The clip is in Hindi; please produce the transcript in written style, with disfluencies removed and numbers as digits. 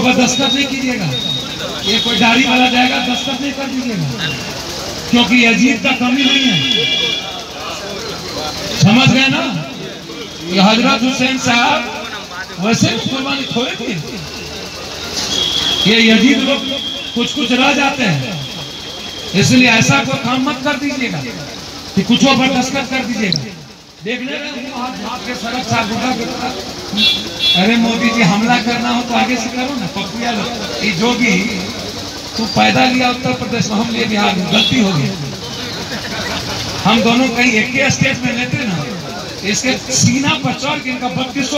पर दस्तखत नहीं कीजिएगा। ये कोई दाढ़ी वाला जाएगा, दस्तखत नहीं कर दीजिएगा, क्योंकि यजीद का कमी नहीं है। समझ गए ना? ये हजरत हुसैन साहब वैसे कुर्बानी थोड़े थे। ये यजीद लोग कुछ कुछ रह जाते हैं, इसलिए ऐसा कोई काम मत कर दीजिएगा कि कुछों पर दस्तखत कर दीजिएगा। देखने में हाथ के सड़क साथ अरे मोदी जी हमला करना हो तो आगे से करो ना। पपुया लोग ये जोगी तू पैदा लिया उत्तर प्रदेश में, हम लिए बिहार में, गलती हो गई। हम दोनों कहीं एक ही स्टेट में लेते ना, इसके सीना पर चढ़ के इनका 32